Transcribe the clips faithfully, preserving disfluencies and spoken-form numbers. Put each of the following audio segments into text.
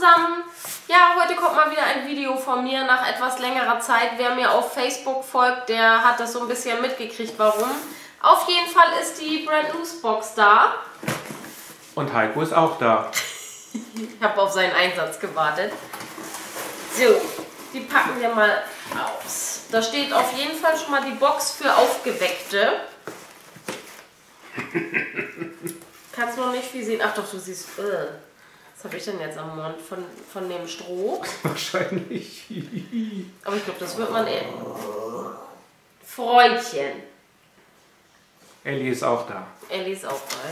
zusammen. Ja, heute kommt mal wieder ein Video von mir nach etwas längerer Zeit. Wer mir auf Facebook folgt, der hat das so ein bisschen mitgekriegt, warum. Auf jeden Fall ist die Brand Loose Box da. Und Heiko ist auch da. Ich habe auf seinen Einsatz gewartet. So, die packen wir mal aus. Da steht auf jeden Fall schon mal die Box für Aufgeweckte. Kannst noch nicht viel sehen. Ach doch, du siehst... Uh, was habe ich denn jetzt am Mund von, von dem Stroh? Wahrscheinlich. Aber ich glaube, das wird man eher... Freundchen. Ellie ist auch da. Ellie ist auch da,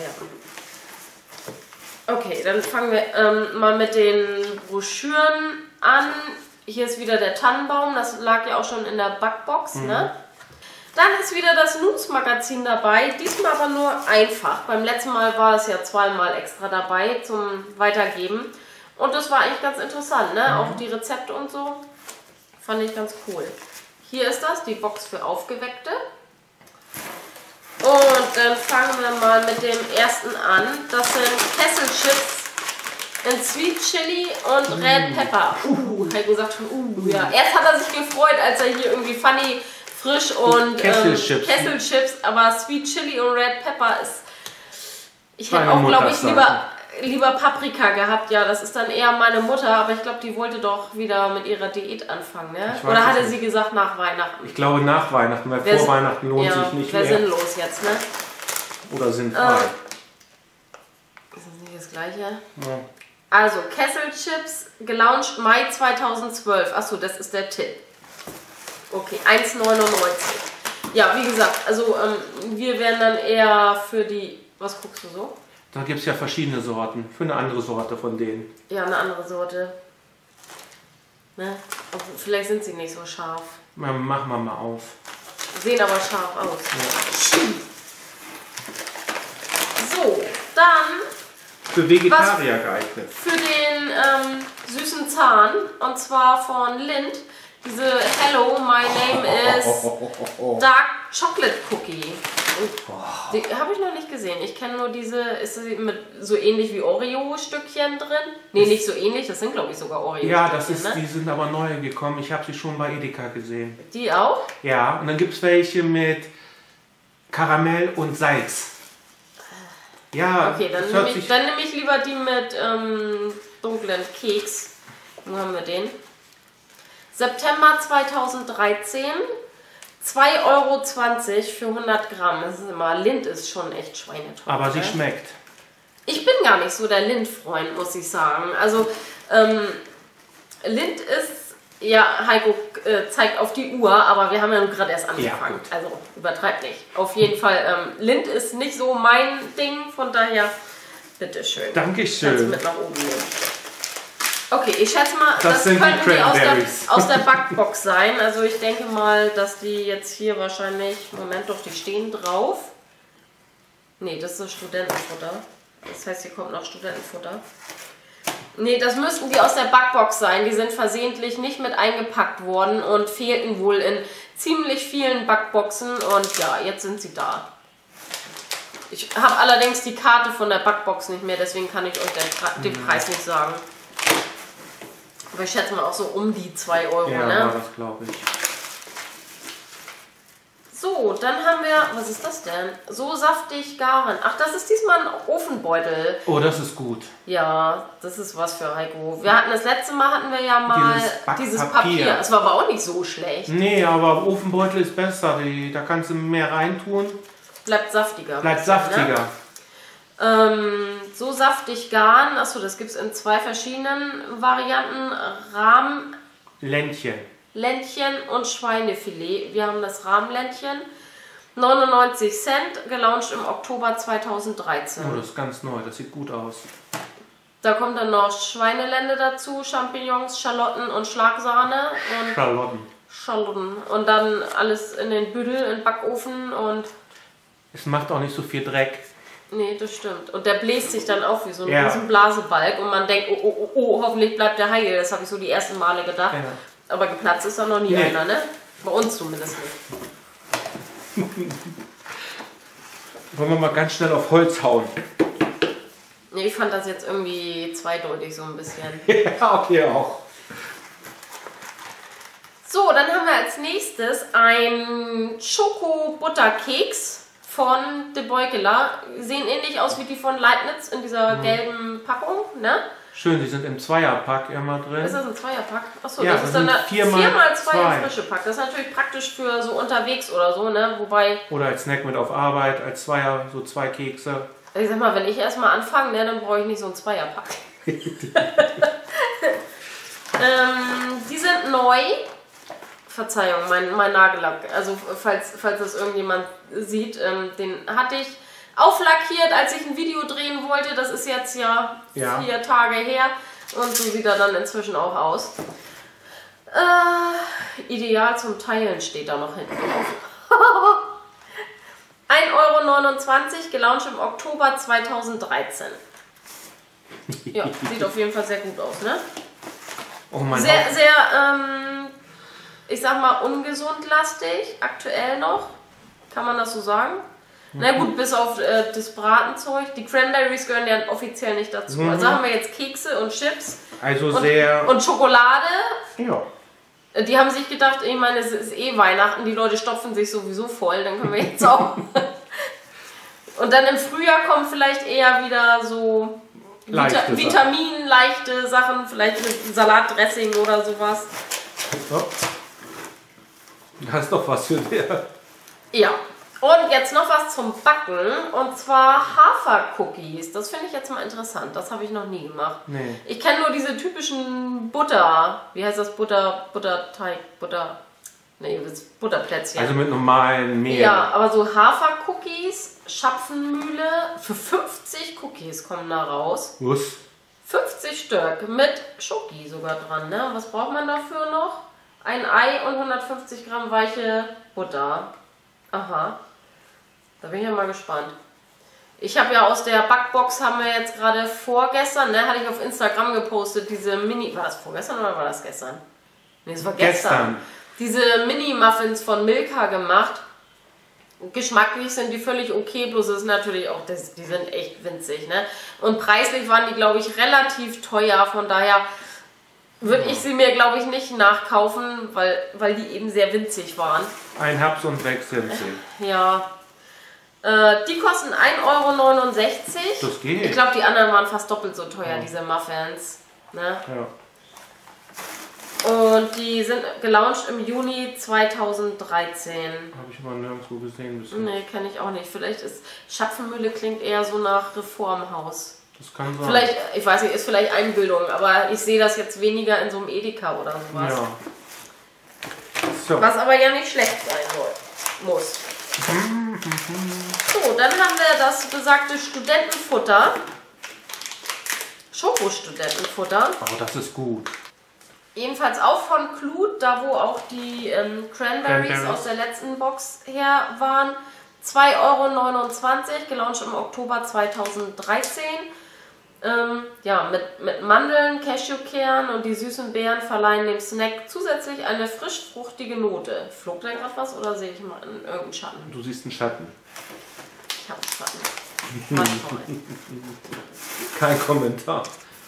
ja. Okay, dann fangen wir ähm, mal mit den Broschüren an. Hier ist wieder der Tannenbaum, das lag ja auch schon in der Backbox, mhm. ne? Dann ist wieder das Nudes-Magazin dabei, diesmal aber nur einfach. Beim letzten Mal war es ja zweimal extra dabei zum Weitergeben. Und das war eigentlich ganz interessant, ne? Mhm. Auch die Rezepte und so. Fand ich ganz cool. Hier ist das, die Box für Aufgeweckte. Und dann fangen wir mal mit dem ersten an. Das sind Kesselchips in Sweet Chili und mm. Red Pepper. Uh, Heiko sagt schon, uh, ja. Erst hat er sich gefreut, als er hier irgendwie funny, frisch und Kesselchips, ähm, Kesselchips, aber Sweet Chili und Red Pepper ist... Ich hätte auch, glaube ich, lieber, lieber Paprika gehabt. Ja, das ist dann eher meine Mutter, aber ich glaube, die wollte doch wieder mit ihrer Diät anfangen, ne? Oder hatte sie gesagt nach Weihnachten? Ich glaube nach Weihnachten, weil wär vor Weihnachten lohnt ja, sich nicht mehr. Wäre sinnlos jetzt, ne? Oder sinnfrei. Ähm, ist das nicht das Gleiche? Ja. Also, Kesselchips, gelauncht Mai zweitausendzwölf. Achso, das ist der Tipp. Okay, eins neunundneunzig. Ja, wie gesagt, also ähm, wir werden dann eher für die... Was guckst du so? Da gibt es ja verschiedene Sorten. Für eine andere Sorte von denen. Ja, eine andere Sorte. Ne? Vielleicht sind sie nicht so scharf. Na, machen wir mal auf. Sehen aber scharf aus. Ja. So, dann... Für Vegetarier geeignet. Für den ähm, süßen Zahn. Und zwar von Lindt. Diese Hello, my name is Dark Chocolate Cookie. Die habe ich noch nicht gesehen. Ich kenne nur diese, ist sie mit so ähnlich wie Oreo-Stückchen drin? Ne, nicht so ähnlich, das sind glaube ich sogar Oreo-Stückchen. Ja, das ist, ne? Die sind aber neu gekommen. Ich habe sie schon bei Edeka gesehen. Die auch? Ja, und dann gibt es welche mit Karamell und Salz. Ja, okay, dann nehme ich, nehm ich lieber die mit ähm, dunklen Keks. Wo haben wir den? September zweitausenddreizehn, zwei Euro zwanzig für hundert Gramm. Das ist immer, Lindt ist schon echt schweineteuer. Aber sie schmeckt. Ich bin gar nicht so der Lindt-Freund, muss ich sagen. Also, ähm, Lindt ist, ja, Heiko äh, zeigt auf die Uhr, aber wir haben ja nur gerade erst angefangen. Ja, also, übertreibt nicht. Auf jeden Fall, ähm, Lindt ist nicht so mein Ding, von daher, bitteschön. Dankeschön. Kannst du mit nach oben nehmen. Okay, ich schätze mal, das, das sind könnten die die aus der, aus der Backbox sein. Also ich denke mal, dass die jetzt hier wahrscheinlich... Moment doch, die stehen drauf. Nee, das ist Studentenfutter. Das heißt, hier kommt noch Studentenfutter. Nee, das müssten die aus der Backbox sein. Die sind versehentlich nicht mit eingepackt worden und fehlten wohl in ziemlich vielen Backboxen. Und ja, jetzt sind sie da. Ich habe allerdings die Karte von der Backbox nicht mehr, deswegen kann ich euch den, den Preis nicht sagen. Aber ich schätze mal auch so um die zwei Euro, ja, ne? Ja, das glaube ich. So, dann haben wir, was ist das denn? So saftig garen. Ach, das ist diesmal ein Ofenbeutel. Oh, das ist gut. Ja, das ist was für Heiko. Wir hatten das letzte Mal, hatten wir ja mal dieses, dieses Papier. Das war aber auch nicht so schlecht. Nee, aber Ofenbeutel ist besser. Die, da kannst du mehr reintun. Bleibt saftiger. Bleibt saftiger. Ne? Ähm, so saftig garen, achso, das gibt es in zwei verschiedenen Varianten. Rahm... Ländchen. Ländchen und Schweinefilet. Wir haben das Rahmländchen. neunundneunzig Cent, gelauncht im Oktober zweitausenddreizehn. Oh, das ist ganz neu, das sieht gut aus. Da kommt dann noch Schweinelende dazu, Champignons, Schalotten und Schlagsahne. Und Schalotten. Schalotten. Und dann alles in den Büdel, in den Backofen und... Es macht auch nicht so viel Dreck. Nee, das stimmt. Und der bläst sich dann auf wie so ein ja. riesen Blasebalg und man denkt, oh, oh, oh, oh, hoffentlich bleibt der heil. Das habe ich so die ersten Male gedacht. Ja. Aber geplatzt ist da noch nie nee. einer, ne? Bei uns zumindest nicht. Wollen wir mal ganz schnell auf Holz hauen? Nee, Nee, ich fand das jetzt irgendwie zweideutig so ein bisschen. Ja, okay, auch. So, dann haben wir als nächstes ein Schoko-Butterkeks von De Beukeler. Sehen ähnlich aus wie die von Leibniz in dieser mhm. gelben Packung, ne? Schön, die sind im Zweierpack immer drin. Ist das ein Zweierpack? Achso, ja, das, das ist dann eine vier mal zwei frische Pack. Das ist natürlich praktisch für so unterwegs oder so, ne? Wobei. Oder als Snack mit auf Arbeit, als Zweier, so zwei Kekse. Ich sag mal, wenn ich erstmal anfange, ne, dann brauche ich nicht so ein Zweierpack. ähm, die sind neu. Verzeihung, mein, mein Nagellack. Also falls, falls das irgendjemand sieht, ähm, den hatte ich auflackiert, als ich ein Video drehen wollte. Das ist jetzt ja, ja. vier Tage her. Und so sieht er dann inzwischen auch aus. Äh, ideal zum Teilen steht da noch hinten drauf. ein Euro neunundzwanzig, gelauncht im Oktober zweitausenddreizehn. Ja, sieht auf jeden Fall sehr gut aus, ne? Oh mein sehr, Gott. sehr, ähm, ich sag mal, ungesundlastig, aktuell noch. Kann man das so sagen? Mhm. Na gut, bis auf äh, das Bratenzeug. Die Cranberries gehören ja offiziell nicht dazu. Mhm. Also haben wir jetzt Kekse und Chips. Also und, sehr... Und Schokolade. Ja. Die haben sich gedacht, ich meine, es ist eh Weihnachten, die Leute stopfen sich sowieso voll, dann können wir jetzt auch. Und dann im Frühjahr kommen vielleicht eher wieder so Vita vitaminleichte Sachen, vielleicht mit Salatdressing oder sowas. Oh. Da ist doch was für dich. Ja. Und jetzt noch was zum Backen, und zwar Hafercookies. Das finde ich jetzt mal interessant, das habe ich noch nie gemacht. Nee. Ich kenne nur diese typischen Butter, wie heißt das, Butter, Butterteig, Butter, nee, das Butterplätzchen. Also mit normalen Mehl. Ja, aber so Hafercookies, Schapfenmühle, für fünfzig Cookies kommen da raus. Was? fünfzig Stück, mit Schoki sogar dran, ne? Was braucht man dafür noch? Ein Ei und hundertfünfzig Gramm weiche Butter. Aha. Da bin ich ja mal gespannt. Ich habe ja aus der Backbox, haben wir jetzt gerade vorgestern, ne, hatte ich auf Instagram gepostet, diese Mini... War das vorgestern oder war das gestern? Ne, es war gestern. gestern. Diese Mini-Muffins von Milka gemacht. Geschmacklich sind die völlig okay, bloß ist natürlich auch, das, die sind echt winzig, ne? Und preislich waren die, glaube ich, relativ teuer, von daher würde ich sie mir, glaube ich, nicht nachkaufen, weil, weil die eben sehr winzig waren. Ein Haps und weg sind sie. Ja. Äh, die kosten ein Euro neunundsechzig. Das geht. Ich glaube, die anderen waren fast doppelt so teuer, ja. Diese Muffins. Ne? Ja. Und die sind gelauncht im Juni zweitausenddreizehn. Habe ich mal nirgendwo gesehen. Bisschen. Nee, kenne ich auch nicht. Vielleicht ist Schapfenmühle klingt eher so nach Reformhaus. Das kann sein. Vielleicht, ich weiß nicht, ist vielleicht Einbildung, aber ich sehe das jetzt weniger in so einem Edeka oder sowas. Ja. So. Was aber ja nicht schlecht sein soll, muss. So, dann haben wir das besagte Studentenfutter. Schokostudentenfutter. Oh, das ist gut. Ebenfalls auch von Clute, da wo auch die ähm, Cranberries, Cranberries aus der letzten Box her waren. zwei Euro neunundzwanzig, gelauncht im Oktober zweitausenddreizehn. Ähm, ja, mit, mit Mandeln, Cashewkernen und die süßen Beeren verleihen dem Snack zusätzlich eine frisch fruchtige Note. Flog da gerade was oder sehe ich mal in irgendeinen Schatten? Du siehst einen Schatten. Ich habe einen Schatten. Manchmal. Kein Kommentar.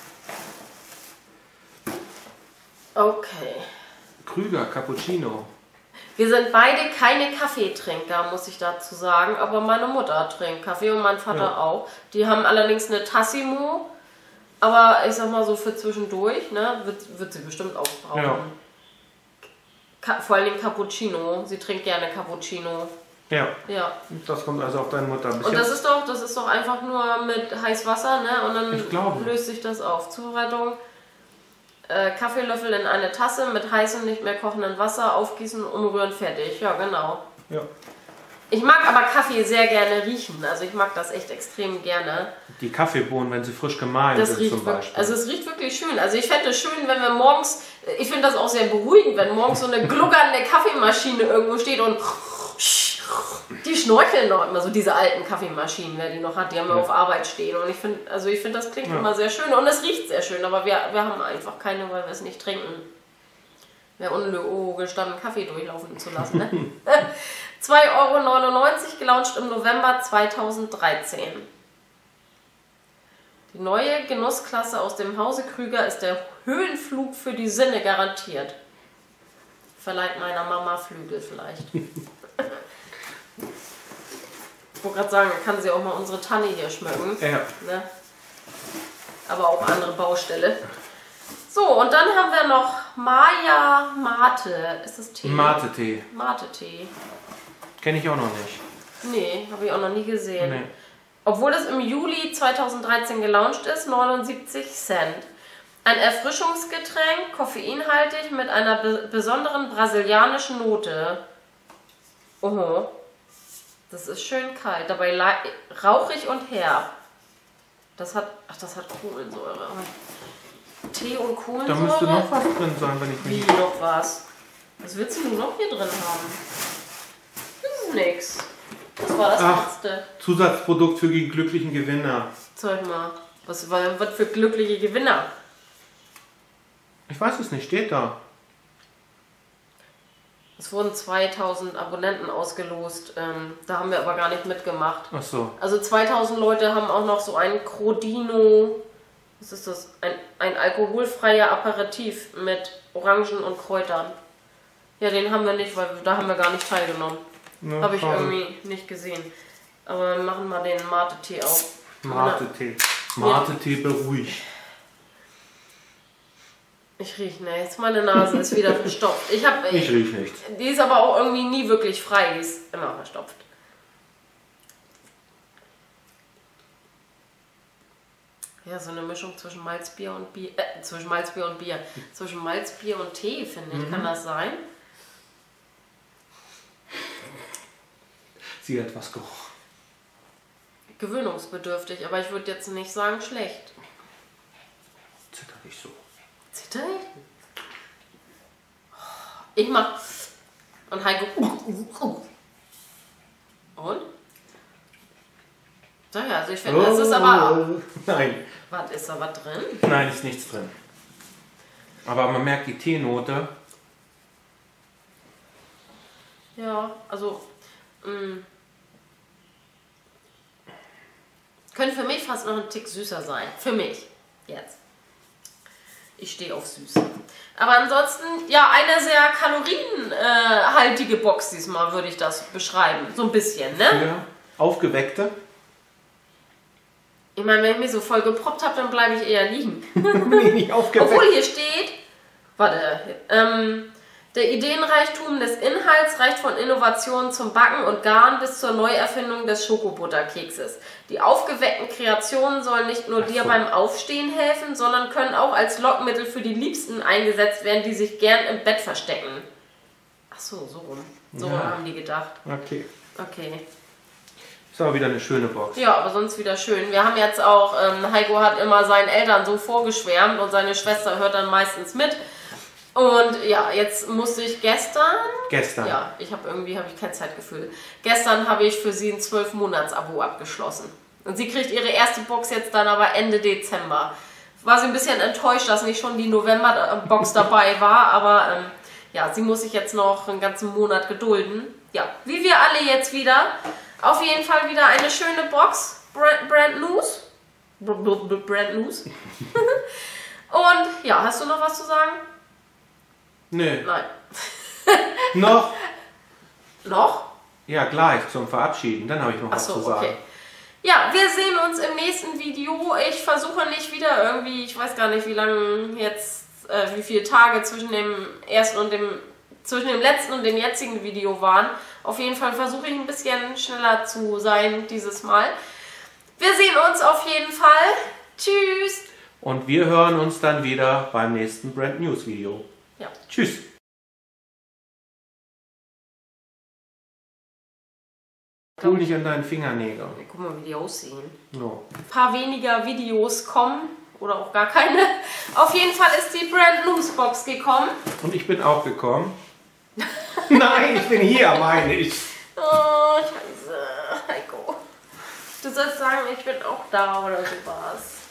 Okay. Krüger, Cappuccino. Wir sind beide keine Kaffeetrinker, muss ich dazu sagen, aber meine Mutter trinkt Kaffee und mein Vater ja. auch. Die haben allerdings eine Tassimo, aber ich sag mal so für zwischendurch, ne, wird, wird sie bestimmt auch brauchen. Ja. Vor allem Cappuccino, sie trinkt gerne Cappuccino. Ja. Ja. Das kommt also auf deine Mutter. Bis und jetzt? das ist doch, das ist doch einfach nur mit heißem Wasser, ne, und dann löst sich das auf. Zubereitung. Äh, Kaffeelöffel in eine Tasse mit heißem, nicht mehr kochenden Wasser, aufgießen, umrühren, fertig. Ja, genau. Ja. Ich mag aber Kaffee sehr gerne riechen. Also ich mag das echt extrem gerne. Die Kaffeebohnen, wenn sie frisch gemahlen das sind riecht zum Beispiel. Wirklich, also es riecht wirklich schön. Also ich fände es schön, wenn wir morgens, ich finde das auch sehr beruhigend, wenn morgens so eine gluckernde Kaffeemaschine irgendwo steht und die schnorcheln noch immer, so diese alten Kaffeemaschinen, wer die noch hat, die haben wir ja. auf Arbeit stehen. Und ich finde, also ich finde, das klingt ja. immer sehr schön und es riecht sehr schön, aber wir, wir haben einfach keine, weil wir es nicht trinken. Wäre unlogisch, dann Kaffee durchlaufen zu lassen. Ne? zwei Euro neunundneunzig, gelauncht im November zweitausenddreizehn. Die neue Genussklasse aus dem Hause Krüger ist der Höhenflug für die Sinne garantiert. Verleiht meiner Mama Flügel vielleicht. Ich wollte gerade sagen, kann sie auch mal unsere Tanne hier schmücken. Ja. Ne? Aber auch andere Baustelle. So, und dann haben wir noch Maya Mate. Ist das Tee? Mate-Tee. Mate-Tee. Kenne ich auch noch nicht. Nee, habe ich auch noch nie gesehen. Nee. Obwohl es im Juli zweitausenddreizehn gelauncht ist, neunundsiebzig Cent. Ein Erfrischungsgetränk, koffeinhaltig mit einer be besonderen brasilianischen Note. Oho. Das ist schön kalt, dabei rauchig und herb. Das hat, ach, das hat Kohlensäure. Tee und Kohlensäure? Da müsste noch was drin sein, wenn ich mich... Wie, noch was? Was willst du noch hier drin haben? Das ist nix. Das war das Ach, letzte. Zusatzprodukt für die glücklichen Gewinner. Zeig mal. Was, was für glückliche Gewinner? Ich weiß es nicht, steht da. Es wurden zweitausend Abonnenten ausgelost. Ähm, da haben wir aber gar nicht mitgemacht. Ach so. Also zweitausend Leute haben auch noch so ein Crodino. Was ist das? Ein, ein alkoholfreier Aperitif mit Orangen und Kräutern. Ja, den haben wir nicht, weil da haben wir gar nicht teilgenommen. Ja, Habe ich schade. irgendwie nicht gesehen. Aber wir machen mal den Mate-Tee auf. Mate-Tee. Mate-Tee beruhigt. Ich rieche, ne, jetzt meine Nase ist wieder verstopft. Ich hab, Ich riech nichts. Die ist aber auch irgendwie nie wirklich frei, die ist immer verstopft. Ja, so eine Mischung zwischen Malzbier und Bier, äh, zwischen Malzbier und Bier, zwischen Malzbier und Tee, finde ich, Mhm. kann das sein? Sie hat was gerochen. Gewöhnungsbedürftig, aber ich würde jetzt nicht sagen schlecht. Zitter nicht so. Zitter ich? Ich mach und Heiko. Und? So, ja, also ich finde, das ist aber. Nein. Was, ist da was drin? Nein, ist nichts drin. Aber man merkt die Teenote. Ja, also. Mh. Könnte für mich fast noch ein Tick süßer sein. Für mich. Jetzt. Ich stehe auf süß. Aber ansonsten, ja, eine sehr kalorienhaltige Box diesmal, würde ich das beschreiben. So ein bisschen, ne? Für Aufgeweckte. Ich meine, wenn ich mich so voll geproppt habe, dann bleibe ich eher liegen. Nee, nicht aufgeweckt. Obwohl hier steht, warte, ähm, der Ideenreichtum des Inhalts reicht von Innovationen zum Backen und Garen bis zur Neuerfindung des Schokobutterkekses. Die aufgeweckten Kreationen sollen nicht nur Ach dir so. beim Aufstehen helfen, sondern können auch als Lockmittel für die Liebsten eingesetzt werden, die sich gern im Bett verstecken. Ach so, so rum. So Ja. haben die gedacht. Okay. Okay. Ist aber wieder eine schöne Box. Ja, aber sonst wieder schön. Wir haben jetzt auch, ähm, Heiko hat immer seinen Eltern so vorgeschwärmt und seine Schwester hört dann meistens mit. Und ja, jetzt musste ich gestern, Gestern. ja, ich habe irgendwie, habe ich kein Zeitgefühl. Gestern habe ich für sie ein zwölf Monats Abo abgeschlossen. Und sie kriegt ihre erste Box jetzt dann aber Ende Dezember. War sie ein bisschen enttäuscht, dass nicht schon die November-Box dabei war, aber ähm, ja, sie muss sich jetzt noch einen ganzen Monat gedulden. Ja, wie wir alle jetzt wieder. Auf jeden Fall wieder eine schöne Box. Brand, brand News. Brand News. Und ja, hast du noch was zu sagen? Nö. Nein. Noch? Noch? Ja, gleich zum Verabschieden. Dann habe ich noch was Achso, zu sagen. okay. Ja, wir sehen uns im nächsten Video. Ich versuche nicht wieder irgendwie, ich weiß gar nicht, wie lange jetzt, äh, wie viele Tage zwischen dem ersten und dem, zwischen dem letzten und dem jetzigen Video waren. Auf jeden Fall versuche ich ein bisschen schneller zu sein dieses Mal. Wir sehen uns auf jeden Fall. Tschüss. Und wir hören uns dann wieder beim nächsten Brand News Video. Ja. Tschüss. Cool dich an deinen Fingernägeln. Guck mal, wie die aussehen. No. Ein paar weniger Videos kommen oder auch gar keine. Auf jeden Fall ist die Brand News Box gekommen. Und ich bin auch gekommen. Nein, ich bin hier, meine ich. Oh, scheiße. Heiko. Du sollst sagen, ich bin auch da oder sowas.